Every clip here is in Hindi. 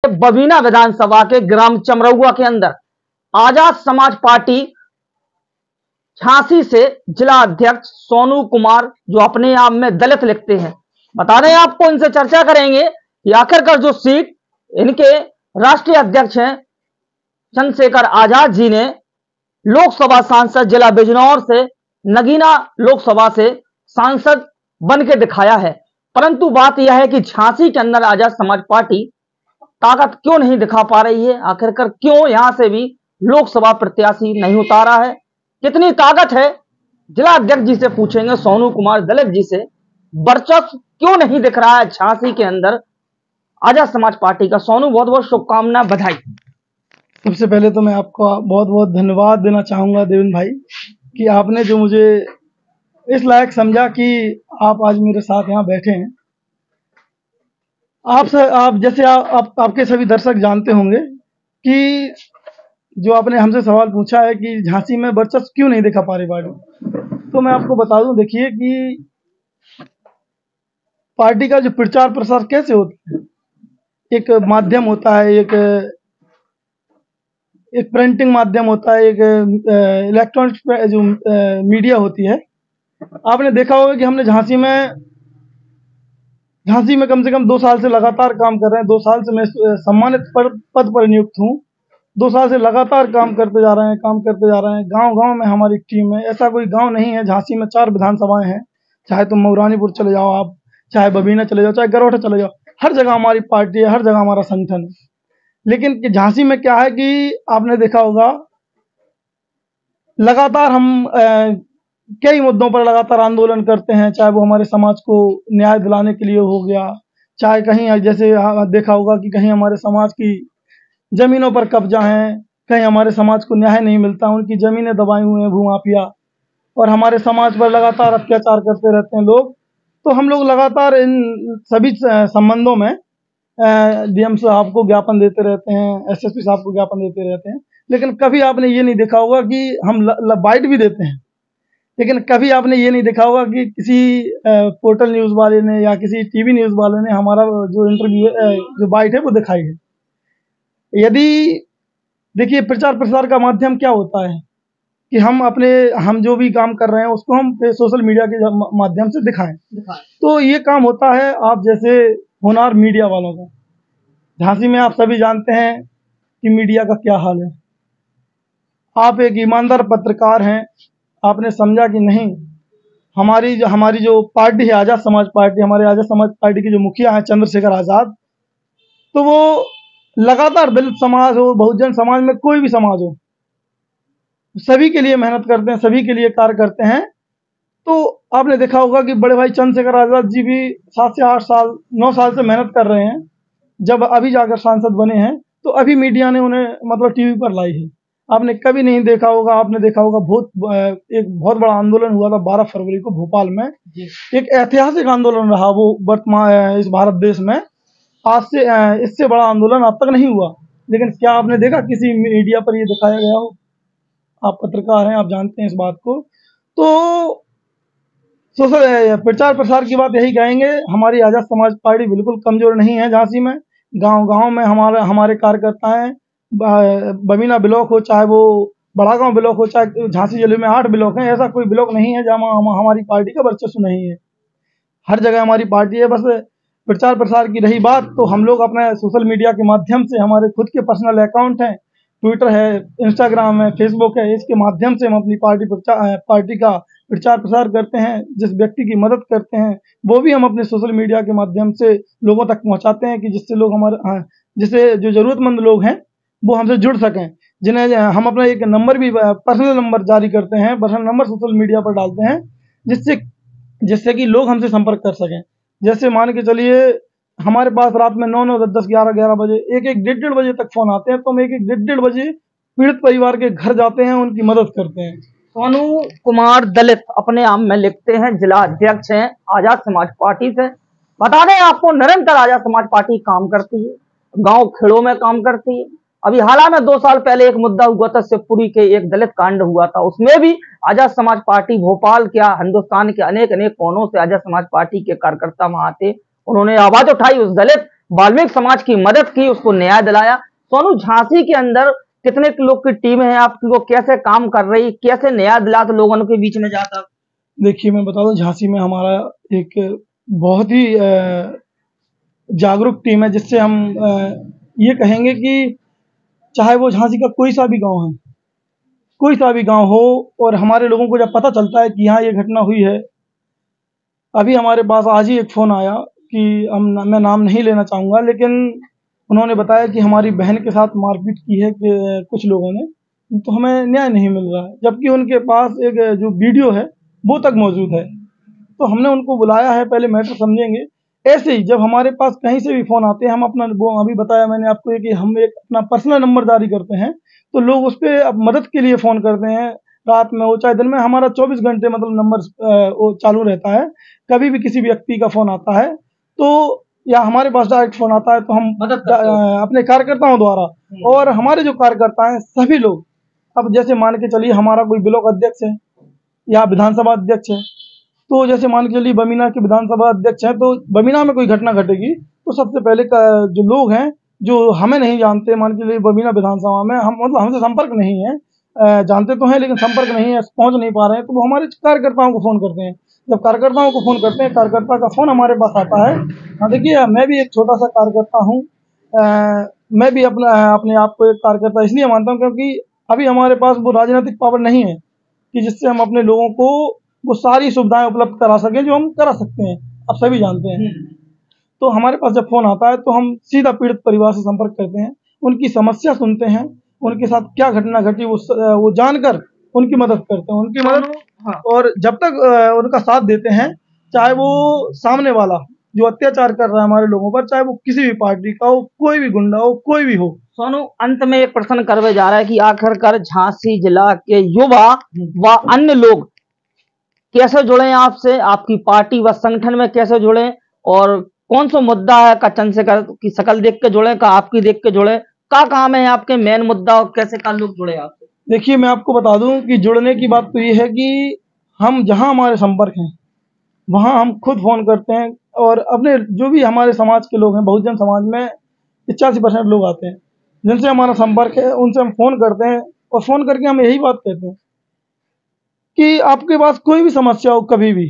बबीना विधानसभा के ग्राम चमरौआ के अंदर आजाद समाज पार्टी झांसी से जिला अध्यक्ष सोनू कुमार, जो अपने आप में दलित लिखते हैं, बता दें आपको, इनसे चर्चा करेंगे कि आखिरकार जो सीट इनके राष्ट्रीय अध्यक्ष हैं चंद्रशेखर आजाद जी ने लोकसभा सांसद जिला बिजनौर से नगीना लोकसभा से सांसद बन के दिखाया है, परंतु बात यह है कि झांसी के अंदर आजाद समाज पार्टी ताकत क्यों नहीं दिखा पा रही है। आखिरकार क्यों यहां से भी लोकसभा प्रत्याशी नहीं उतारा है, कितनी ताकत है, जिला अध्यक्ष जी से पूछेंगे, सोनू कुमार दलित जी से। वर्चस्व क्यों नहीं दिख रहा है झांसी के अंदर आजाद समाज पार्टी का। सोनू, बहुत बहुत शुभकामनाएं, बधाई। सबसे पहले तो मैं आपका बहुत बहुत धन्यवाद देना चाहूँगा देवेंद्र भाई कि आपने जो मुझे इस लायक समझा कि आप आज मेरे साथ यहाँ बैठे हैं। आप जैसे आपके सभी दर्शक जानते होंगे कि जो आपने हमसे सवाल पूछा है कि झांसी में वर्चस्व क्यों नहीं दिखा पा रही पार्टी, तो मैं आपको बता दूं, देखिए कि पार्टी का जो प्रचार प्रसार कैसे होता है, एक माध्यम होता है, एक प्रिंटिंग माध्यम होता है, एक इलेक्ट्रॉनिक जो मीडिया होती है। आपने देखा होगा कि हमने झांसी में कम से कम 2 साल से लगातार काम कर रहे हैं। 2 साल से मैं सम्मानित पद पर नियुक्त हूँ। 2 साल से लगातार काम करते जा रहे हैं। गांव-गांव में हमारी टीम है। ऐसा कोई गांव नहीं है, झांसी में 4 विधानसभाएं हैं, चाहे तुम मऊरानीपुर चले जाओ, आप चाहे बबीना चले जाओ, चाहे गरोठा चले जाओ, हर जगह हमारी पार्टी है, हर जगह हमारा संगठन है। लेकिन झांसी में क्या है कि आपने देखा होगा, लगातार हम कई मुद्दों पर लगातार आंदोलन करते हैं, चाहे वो हमारे समाज को न्याय दिलाने के लिए हो गया, चाहे कहीं जैसे देखा होगा कि कहीं हमारे समाज की जमीनों पर कब्जा है, कहीं हमारे समाज को न्याय नहीं मिलता, उनकी जमीनें दबाई हुई हैं भूमाफिया, और हमारे समाज पर लगातार अत्याचार करते रहते हैं लोग। तो हम लोग लगातार इन सभी संबंधों में डीएम साहब को ज्ञापन देते रहते हैं, एसएसपी साहब को ज्ञापन देते रहते हैं, लेकिन कभी आपने ये नहीं देखा होगा कि हम बाइट भी देते हैं, लेकिन कभी आपने ये नहीं देखा होगा कि किसी पोर्टल न्यूज़ वाले ने या किसी टीवी न्यूज़ वाले ने हमारा जो इंटरव्यू जो बाइट है वो दिखाई है। यदि देखिए, प्रचार प्रसार का माध्यम क्या होता है कि हम जो भी काम कर रहे हैं उसको हम सोशल मीडिया के माध्यम से दिखाएं। तो ये काम होता है आप जैसे होनहार मीडिया वालों का। झांसी में आप सभी जानते हैं कि मीडिया का क्या हाल है। आप एक ईमानदार पत्रकार हैं, आपने समझा कि नहीं, हमारी जो पार्टी है आजाद समाज पार्टी, हमारे आजाद समाज पार्टी के जो मुखिया हैं चंद्रशेखर आजाद, तो वो लगातार दलित समाज हो, बहुजन समाज में कोई भी समाज हो, सभी के लिए मेहनत करते हैं, सभी के लिए कार्य करते हैं। तो आपने देखा होगा कि बड़े भाई चंद्रशेखर आजाद जी भी 7 से 8 साल 9 साल से मेहनत कर रहे हैं। जब अभी जाकर सांसद बने हैं तो अभी मीडिया ने उन्हें मतलब टीवी पर लाई है। आपने कभी नहीं देखा होगा, आपने देखा होगा एक बहुत बड़ा आंदोलन हुआ था 12 फरवरी को भोपाल में, एक ऐतिहासिक आंदोलन रहा वो वर्तमान इस भारत देश में। आज से इससे बड़ा आंदोलन अब तक नहीं हुआ, लेकिन क्या आपने देखा किसी मीडिया पर ये दिखाया गया हो? आप पत्रकार हैं, आप जानते हैं इस बात को। तो सोशल प्रचार प्रसार की बात यही कहेंगे, हमारी आजाद समाज पार्टी बिल्कुल कमजोर नहीं है। झांसी में गांव-गांव में हमारे कार्यकर्ता हैं, बबीना ब्लॉक हो, चाहे वो बड़ागांव ब्लॉक हो, चाहे झांसी जिले में 8 ब्लॉक हैं, ऐसा कोई ब्लॉक नहीं है जहाँ हमारी पार्टी का वर्चस्व नहीं है। हर जगह हमारी पार्टी है। बस प्रचार प्रसार की रही बात, तो हम लोग अपने सोशल मीडिया के माध्यम से, हमारे खुद के पर्सनल अकाउंट हैं, ट्विटर है, इंस्टाग्राम है, फेसबुक है, इसके माध्यम से हम अपनी पार्टी का प्रचार प्रसार करते हैं। जिस व्यक्ति की मदद करते हैं वो भी हम अपने सोशल मीडिया के माध्यम से लोगों तक पहुंचाते हैं कि जिससे लोग जिससे जो जरूरतमंद लोग हैं वो हमसे जुड़ सकें। जिन्हें हम अपना एक नंबर भी, पर्सनल नंबर जारी करते हैं, पर्सनल नंबर सोशल मीडिया पर डालते हैं, जिससे कि लोग हमसे संपर्क कर सकें। जैसे मान के चलिए, हमारे पास रात में 9-9, 10-10, 11-11 बजे, 1-1, 1:30 बजे तक फोन आते हैं, तो हम 1-1, 1:30 बजे पीड़ित परिवार के घर जाते हैं, उनकी मदद करते हैं। सोनू कुमार दलित अपने आप में लिखते हैं, जिला अध्यक्ष हैं आजाद समाज पार्टी से। बता दें आपको, निरंतर आजाद समाज पार्टी काम करती है, गांव खेड़ों में काम करती है। अभी हाल में 2 साल पहले एक मुद्दा हुआ था, शिवपुरी के एक दलित कांड हुआ था, उसमें भी आजाद समाज पार्टी भोपाल क्या हिंदुस्तान के अनेक अनेक कोनों से आजाद समाज पार्टी के कार्यकर्ता वहां थे। उन्होंने आवाज उठाई उस दलित वाल्मीकि समाज की मदद की, उसको न्याय दिलाया। सोनू, झांसी के अंदर कितने लोग की टीम है आपकी, वो कैसे काम कर रही, कैसे न्याय दिलाते लोगों के बीच में जाकर? देखिए, मैं बता दूं, झांसी में हमारा एक बहुत ही जागरूक टीम है, जिससे हम ये कहेंगे कि चाहे वो झांसी का कोई सा भी गांव है, कोई सा भी गांव हो, और हमारे लोगों को जब पता चलता है कि यहाँ ये घटना हुई है। अभी हमारे पास आज ही एक फ़ोन आया कि मैं नाम नहीं लेना चाहूँगा, लेकिन उन्होंने बताया कि हमारी बहन के साथ मारपीट की है कि कुछ लोगों ने, तो हमें न्याय नहीं मिल रहा है। जबकि उनके पास एक जो वीडियो है वो तक मौजूद है। तो हमने उनको बुलाया है, पहले मैटर समझेंगे। ऐसे ही जब हमारे पास कहीं से भी फ़ोन आते हैं, हम अपना, वो अभी बताया मैंने आपको ये कि हम एक अपना पर्सनल नंबर जारी करते हैं, तो लोग उस पे अब मदद के लिए फ़ोन करते हैं। रात में हो चाहे दिन में, हमारा 24 घंटे मतलब नंबर वो चालू रहता है। कभी भी किसी व्यक्ति का फ़ोन आता है तो, या हमारे पास डायरेक्ट फ़ोन आता है, तो हम मदद करते हो? अपने कार्यकर्ताओं द्वारा, और हमारे जो कार्यकर्ता हैं सभी लोग, अब जैसे मान के चलिए हमारा कोई ब्लॉक अध्यक्ष है या विधानसभा अध्यक्ष है, तो जैसे मान के चलिए बमीना के विधानसभा अध्यक्ष हैं, तो बमीना में कोई घटना घटेगी तो सबसे पहले जो लोग हैं जो हमें नहीं जानते, मान के चलिए बमीना विधानसभा में हम, मतलब हमसे संपर्क नहीं है, जानते तो हैं लेकिन संपर्क नहीं है, पहुंच नहीं पा रहे हैं, तो वो हमारे कार्यकर्ताओं को फ़ोन करते हैं। जब कार्यकर्ताओं को फ़ोन करते हैं, कार्यकर्ता का फ़ोन हमारे पास आता है। हाँ, देखिए, मैं भी एक छोटा सा कार्यकर्ता हूँ। मैं भी अपने आप को एक कार्यकर्ता इसलिए मानता हूँ क्योंकि अभी हमारे पास वो राजनीतिक पावर नहीं है कि जिससे हम अपने लोगों को वो सारी सुविधाएं उपलब्ध करा सकें जो हम करा सकते हैं, आप सभी जानते हैं। तो हमारे पास जब फ़ोन आता है तो हम सीधा पीड़ित परिवार से संपर्क करते हैं, उनकी समस्या सुनते हैं, उनके साथ क्या घटना घटी वो जानकर उनकी मदद करते हैं, उनकी मदद। हाँ। और जब तक उनका साथ देते हैं, चाहे वो सामने वाला जो अत्याचार कर रहा है हमारे लोगों पर, चाहे वो किसी भी पार्टी का हो, कोई भी गुंडा हो, कोई भी हो। सोनू, अंत में एक प्रश्न करवे जा रहा है कि आखिरकार झांसी जिला के युवा व अन्य लोग कैसे जुड़े आपसे, आपकी पार्टी व संगठन में कैसे जुड़े, और कौन सा मुद्दा है का चंद्रशेखर की शकल देख के जुड़े, का आपकी देख के जुड़े, का काम है आपके मेन मुद्दा, और कैसे का लोग जुड़े आपसे? देखिए, मैं आपको बता दूं कि जुड़ने की बात तो ये है कि हम जहां हमारे संपर्क हैं वहां हम खुद फ़ोन करते हैं, और अपने जो भी हमारे समाज के लोग हैं, बहुजन समाज में 85% लोग आते हैं जिनसे हमारा संपर्क है, उनसे हम फ़ोन करते हैं, और फ़ोन करके हम यही बात कहते हैं कि आपके पास कोई भी समस्या हो, कभी भी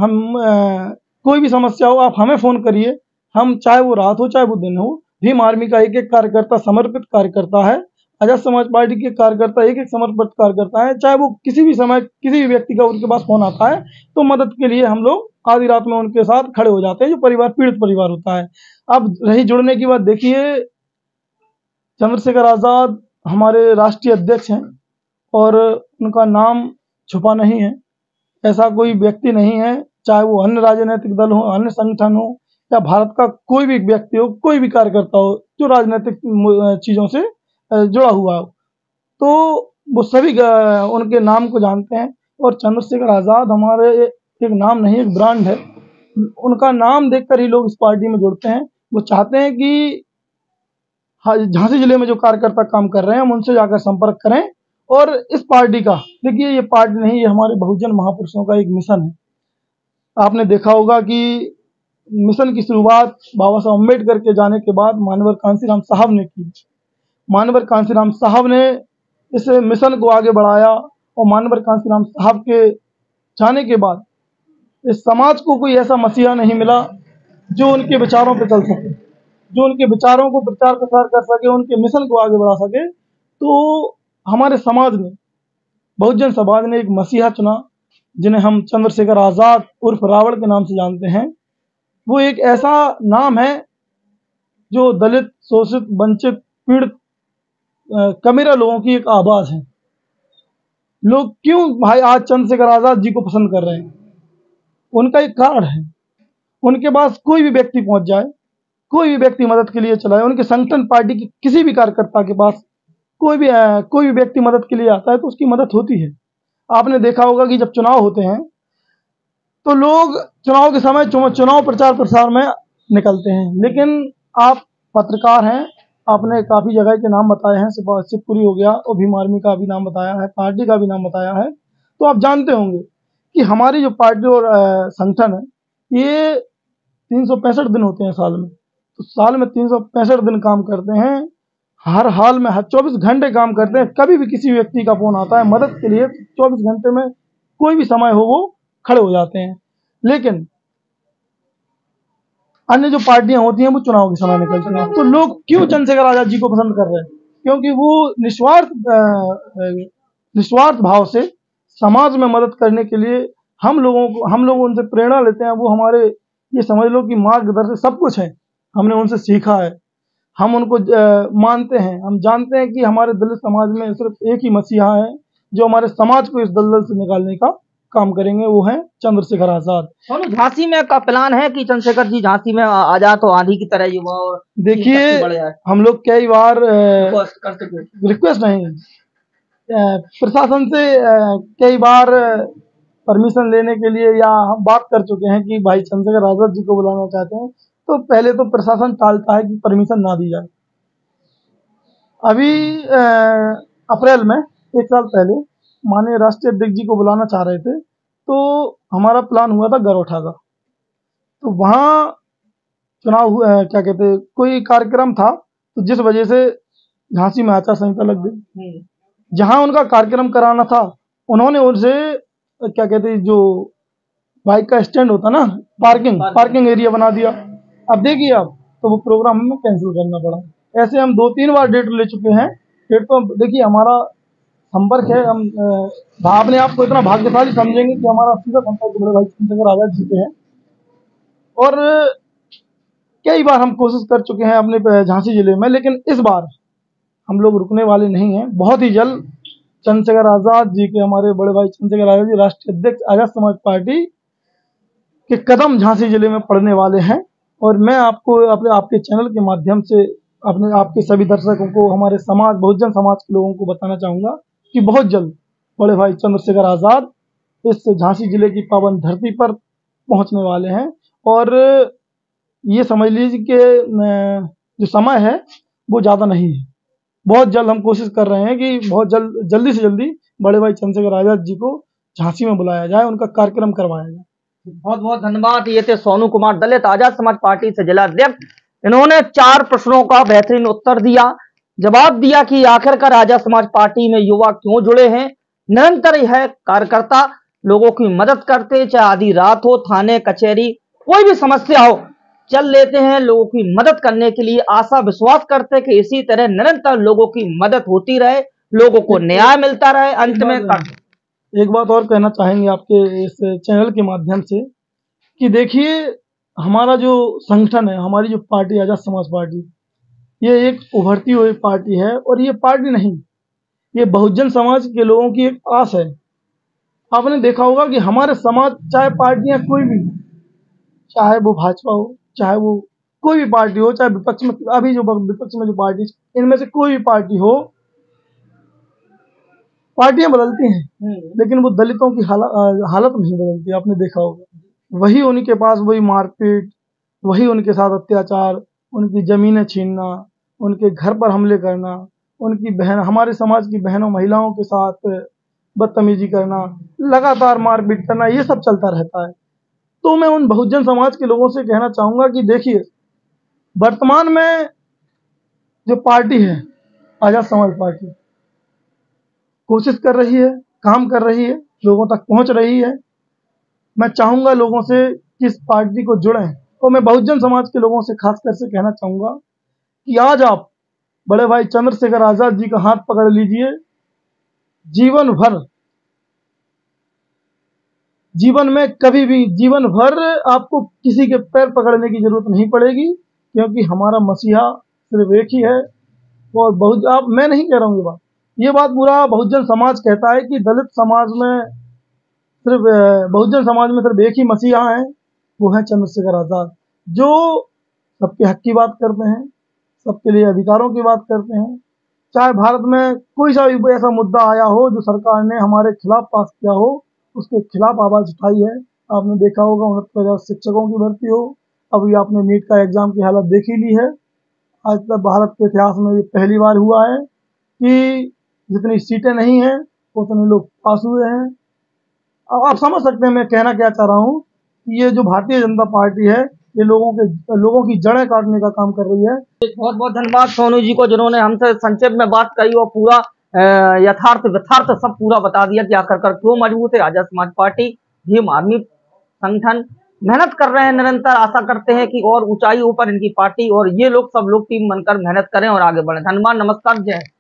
कोई भी समस्या हो, आप हमें फ़ोन करिए। हम, चाहे वो रात हो चाहे वो दिन हो, भीम आर्मी का एक एक कार्यकर्ता समर्पित कार्यकर्ता है, आज़ाद समाज पार्टी के कार्यकर्ता एक एक समर्पित कार्यकर्ता है। चाहे वो किसी भी समय किसी भी व्यक्ति का उनके पास फ़ोन आता है तो मदद के लिए हम लोग आधी रात में उनके साथ खड़े हो जाते हैं, जो परिवार पीड़ित परिवार होता है। अब रही जुड़ने की बात, देखिए, चंद्रशेखर आज़ाद हमारे राष्ट्रीय अध्यक्ष हैं, और उनका नाम छुपा नहीं है। ऐसा कोई व्यक्ति नहीं है, चाहे वो अन्य राजनीतिक दल हो, अन्य संगठन हो, या भारत का कोई भी व्यक्ति हो, कोई भी कार्यकर्ता हो जो राजनीतिक चीज़ों से जुड़ा हुआ हो, तो वो सभी उनके नाम को जानते हैं। और चंद्रशेखर आज़ाद हमारे एक नाम नहीं, एक ब्रांड है। उनका नाम देखकर ही लोग इस पार्टी में जुड़ते हैं। वो चाहते हैं कि हाँ, झांसी जिले में जो कार्यकर्ता काम कर रहे हैं हम उनसे जाकर संपर्क करें। और इस पार्टी का, देखिए, ये पार्टी नहीं, ये हमारे बहुजन महापुरुषों का एक मिशन है। आपने देखा होगा कि मिशन की शुरुआत बाबा साहब अम्बेडकर के जाने के बाद मानवर कांसीराम साहब ने की। मानवर कांसीराम साहब ने इस मिशन को आगे बढ़ाया, और मानवर कांसीराम साहब के जाने के बाद इस समाज को कोई ऐसा मसीहा नहीं मिला जो उनके विचारों पर चल सके, जो उनके विचारों को प्रचार प्रसार कर सके, उनके मिशन को आगे बढ़ा सके। तो हमारे समाज ने, बहुजन समाज ने एक मसीहा चुना, जिन्हें हम चंद्रशेखर आज़ाद उर्फ रावण के नाम से जानते हैं। वो एक ऐसा नाम है जो दलित, शोषित, वंचित, पीड़ित, कमीरा लोगों की एक आवाज़ है। लोग क्यों भाई आज चंद्रशेखर आज़ाद जी को पसंद कर रहे हैं, उनका एक कारण है। उनके पास कोई भी व्यक्ति पहुंच जाए, कोई भी व्यक्ति मदद के लिए चला जाए, उनके संगठन पार्टी के किसी भी कार्यकर्ता के पास कोई भी व्यक्ति मदद के लिए आता है तो उसकी मदद होती है। आपने देखा होगा कि जब चुनाव होते हैं तो लोग चुनाव के समय चुनाव प्रचार प्रसार में निकलते हैं, लेकिन आप पत्रकार हैं, आपने काफ़ी जगह के नाम बताए हैं, शिवपुरी हो गया, और भीम आर्मी का भी नाम बताया है, पार्टी का भी नाम बताया है, तो आप जानते होंगे कि हमारी जो पार्टी और संगठन है, ये 365 दिन होते हैं साल में, तो साल में 365 दिन काम करते हैं, हर हाल में 24 घंटे काम करते हैं। कभी भी किसी व्यक्ति का फोन आता है मदद के लिए, 24 घंटे में कोई भी समय हो वो खड़े हो जाते हैं। लेकिन अन्य जो पार्टियां होती हैं वो चुनाव के समय निकलती हैं। तो लोग क्यों चंद्रशेखर आजाद जी को पसंद कर रहे हैं? क्योंकि वो निस्वार्थ भाव से समाज में मदद करने के लिए हम लोग उनसे प्रेरणा लेते हैं। वो हमारे, ये समझ लो कि मार्गदर्शक सब कुछ है, हमने उनसे सीखा है, हम उनको मानते हैं। हम जानते हैं कि हमारे दलित समाज में सिर्फ एक ही मसीहा है जो हमारे समाज को इस दलदल से निकालने का काम करेंगे, वो है चंद्रशेखर आजाद। सोनू, झांसी में का प्लान है कि चंद्रशेखर जी झांसी में आ जाए तो आंधी की तरह युवा और देखिए, हम लोग कई बार रिक्वेस्ट नहीं, प्रशासन से कई बार परमिशन लेने के लिए या हम बात कर चुके हैं कि भाई चंद्रशेखर आजाद जी को बुलाना चाहते हैं, तो पहले तो प्रशासन टालता है कि परमिशन ना दी जाए। अभी अप्रैल में 1 साल पहले माननीय राष्ट्रीय अध्यक्ष जी को बुलाना चाह रहे थे, तो हमारा प्लान हुआ था गरोठा का। तो वहाँ चुनाव हुआ, क्या कहते हैं, कोई कार्यक्रम था, तो जिस वजह से झांसी में आचार संहिता लग गई। जहां उनका कार्यक्रम कराना था, उन्होंने उनसे क्या कहते हैं, जो बाइक का स्टैंड होता ना, पार्किंग एरिया बना दिया। अब देखिए, अब तो वो प्रोग्राम हमें कैंसिल करना पड़ा। ऐसे हम 2-3 बार डेट ले चुके हैं। डेट तो देखिए, हमारा संपर्क है, हम अपने आप को इतना भाग्यशाली समझेंगे कि हमारा सीधा संपर्क बड़े भाई चंद्रशेखर आजाद जी से है। और कई बार हम कोशिश कर चुके हैं अपने झांसी जिले में, लेकिन इस बार हम लोग रुकने वाले नहीं हैं। बहुत ही जल्द चंद्रशेखर आजाद जी के, हमारे बड़े भाई चंद्रशेखर आजाद जी राष्ट्रीय अध्यक्ष आजाद समाज पार्टी के कदम झांसी जिले में पड़ने वाले हैं। और मैं आपको आपके चैनल के माध्यम से आपके सभी दर्शकों को, हमारे समाज, बहुजन समाज के लोगों को बताना चाहूँगा कि बहुत जल्द बड़े भाई चंद्रशेखर आजाद इस झांसी जिले की पावन धरती पर पहुंचने वाले हैं। और ये समझ लीजिए कि जो समय है वो ज़्यादा नहीं है। बहुत जल्द हम कोशिश कर रहे हैं कि बहुत जल्दी से जल्दी बड़े भाई चंद्रशेखर आजाद जी को झांसी में बुलाया जाए, उनका कार्यक्रम करवाया जाए। बहुत बहुत धन्यवाद। ये थे सोनू कुमार, दलित आजाद समाज पार्टी से जिला अध्यक्ष। इन्होंने 4 प्रश्नों का बेहतरीन उत्तर दिया, जवाब दिया कि आखिरकार आजाद समाज पार्टी में युवा क्यों जुड़े हैं। निरंतर यह कार्यकर्ता लोगों की मदद करते, चाहे आधी रात हो, थाने कचहरी कोई भी समस्या हो, चल लेते हैं लोगों की मदद करने के लिए। आशा विश्वास करते कि इसी तरह निरंतर लोगों की मदद होती रहे, लोगों को न्याय मिलता रहे। अंत में एक बात और कहना चाहेंगे आपके इस चैनल के माध्यम से कि देखिए, हमारा जो संगठन है, हमारी जो पार्टी आजाद समाज पार्टी, ये एक उभरती हुई पार्टी है। और ये पार्टी नहीं, ये बहुजन समाज के लोगों की एक आस है। आपने देखा होगा कि हमारे समाज, चाहे पार्टियां कोई भी, चाहे वो भाजपा हो, चाहे वो कोई भी पार्टी हो, चाहे विपक्ष में, अभी जो विपक्ष में जो पार्टी, इनमें से कोई भी पार्टी हो, पार्टियां बदलती हैं, लेकिन वो दलितों की हालत नहीं बदलती। आपने देखा होगा, वही उनके पास वही मारपीट, वही उनके साथ अत्याचार, उनकी जमीनें छीनना, उनके घर पर हमले करना, उनकी बहन, हमारे समाज की बहनों महिलाओं के साथ बदतमीजी करना, लगातार मारपीट करना, ये सब चलता रहता है। तो मैं उन बहुजन समाज के लोगों से कहना चाहूँगा कि देखिए, वर्तमान में जो पार्टी है आजाद समाज पार्टी, कोशिश कर रही है, काम कर रही है, लोगों तक पहुंच रही है। मैं चाहूँगा लोगों से कि इस पार्टी को जुड़ें। और मैं बहुजन समाज के लोगों से खासकर से कहना चाहूँगा कि आज आप बड़े भाई चंद्रशेखर आजाद जी का हाथ पकड़ लीजिए। जीवन में कभी भी, जीवन भर आपको किसी के पैर पकड़ने की जरूरत नहीं पड़ेगी, क्योंकि हमारा मसीहा सिर्फ एक ही है। और मैं नहीं कह रहा हूँ ये बात पूरा बहुजन समाज कहता है कि दलित समाज में सिर्फ, बहुजन समाज में सिर्फ एक ही मसीहा है, वो है चंद्रशेखर आजाद, जो सबके हक की बात करते हैं, सबके लिए अधिकारों की बात करते हैं। चाहे भारत में कोई सा भी ऐसा मुद्दा आया हो जो सरकार ने हमारे खिलाफ पास किया हो, उसके खिलाफ आवाज उठाई है। आपने देखा होगा 69,000 शिक्षकों की भर्ती हो, अभी आपने नीट का एग्जाम की हालत देख ही ली है। आज तक भारत के इतिहास में ये पहली बार हुआ है कि जितनी सीटें नहीं हैं उतने लोग पास हुए हैं। अब आप समझ सकते हैं मैं कहना क्या चाह रहा हूँ कि ये जो भारतीय जनता पार्टी है, ये लोगों की जड़ें काटने का काम कर रही है। बहुत बहुत धन्यवाद सोनू जी को, जिन्होंने हमसे संक्षेप में बात कही और पूरा यथार्थ सब पूरा बता दिया कि आखिरकार क्यों मजबूत है आजाद समाज पार्टी। भीम आर्मी संगठन मेहनत कर रहे हैं निरंतर, आशा करते हैं कि और ऊंचाइयों पर इनकी पार्टी और ये लोग सब लोग टीम बनकर मेहनत करें और आगे बढ़ें। धन्यवाद, नमस्कार, जय हिंद।